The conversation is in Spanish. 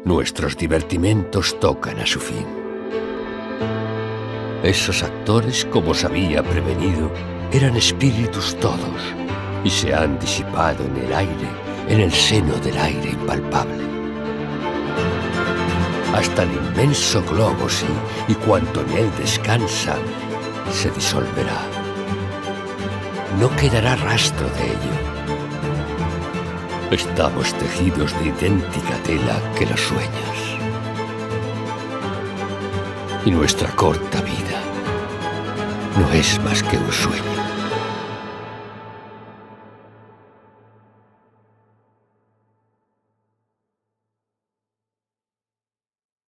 Nuestros divertimentos tocan a su fin. Esos actores, como os había prevenido, eran espíritus todos y se han disipado en el aire, en el seno del aire impalpable. Hasta el inmenso globo, sí, y cuanto en él descansa, se disolverá. No quedará rastro de ello. Estamos tejidos de idéntica tela que los sueños. Y nuestra corta vida no es más que un sueño.